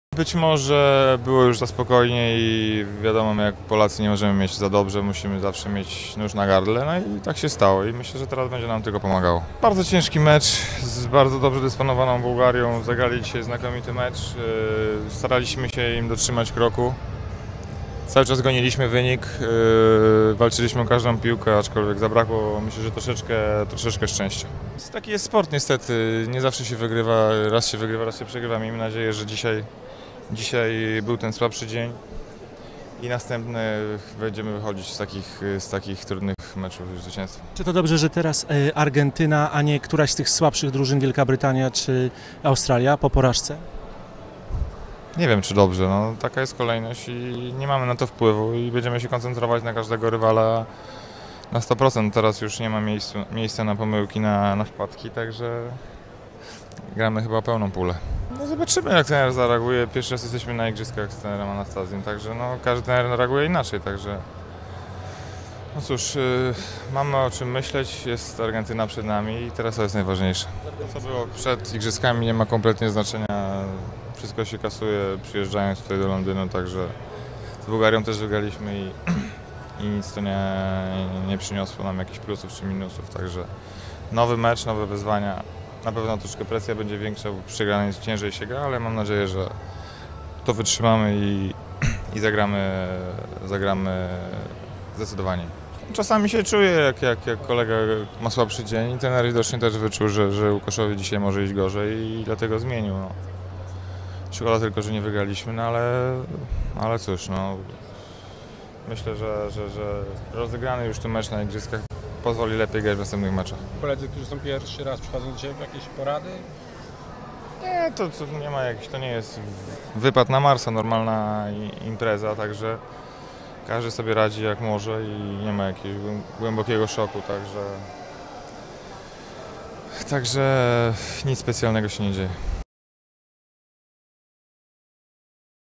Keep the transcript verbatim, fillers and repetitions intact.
Być może było już za spokojnie i wiadomo, jak Polacy nie możemy mieć za dobrze, musimy zawsze mieć nóż na gardle, no i tak się stało i myślę, że teraz będzie nam tylko pomagało. Bardzo ciężki mecz z bardzo dobrze dysponowaną Bułgarią, zagrali dzisiaj znakomity mecz, staraliśmy się im dotrzymać kroku, cały czas goniliśmy wynik, walczyliśmy o każdą piłkę, aczkolwiek zabrakło, myślę, że troszeczkę, troszeczkę szczęścia. Taki jest sport niestety, nie zawsze się wygrywa, raz się wygrywa, raz się przegrywa, miejmy nadzieję, że dzisiaj Dzisiaj był ten słabszy dzień i następny będziemy wychodzić z takich, z takich trudnych meczów zwycięstwa. Czy to dobrze, że teraz Argentyna, a nie któraś z tych słabszych drużyn, Wielka Brytania czy Australia po porażce? Nie wiem, czy dobrze. No, taka jest kolejność i nie mamy na to wpływu i będziemy się koncentrować na każdego rywala na sto procent. Teraz już nie ma miejscu, miejsca na pomyłki, na, na wpadki, także gramy chyba pełną pulę. No zobaczymy, jak trener zareaguje. Pierwszy raz jesteśmy na igrzyskach z trenerem Anastazjem, także no, każdy trener reaguje inaczej, także no cóż, yy, mamy o czym myśleć, jest Argentyna przed nami i teraz to jest najważniejsze. Co było przed igrzyskami nie ma kompletnie znaczenia, wszystko się kasuje przyjeżdżając tutaj do Londynu, także z Bułgarią też wygraliśmy i, i nic to nie, nie przyniosło nam jakichś plusów czy minusów, także nowy mecz, nowe wyzwania. Na pewno troszkę presja będzie większa, bo przy przegranej ciężej się gra, ale mam nadzieję, że to wytrzymamy i, i zagramy, zagramy zdecydowanie. Czasami się czuję, jak, jak, jak kolega ma słabszy dzień i trener widocznie też wyczuł, że, że Łukaszowi dzisiaj może iść gorzej i dlatego zmienił. No. Szkoda tylko, że nie wygraliśmy, no ale, ale cóż, no, myślę, że, że, że rozegrany już ten mecz na igrzyskach pozwoli lepiej grać w następnych meczach. Koledzy, którzy są pierwszy raz przychodzą do Ciebie, jakieś porady? Nie, to, to nie ma jakiś, to nie jest wypad na Marsa, normalna impreza, także każdy sobie radzi jak może i nie ma jakiegoś głębokiego szoku, także, także nic specjalnego się nie dzieje.